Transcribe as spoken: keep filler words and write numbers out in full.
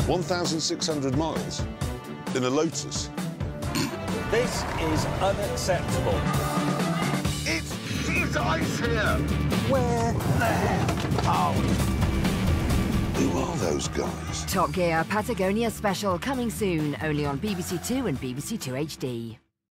one thousand six hundred miles in a Lotus. This is unacceptable. It's his ice here! Where the hell are we? Who are those guys? Top Gear Patagonia special coming soon, only on B B C Two and B B C Two H D.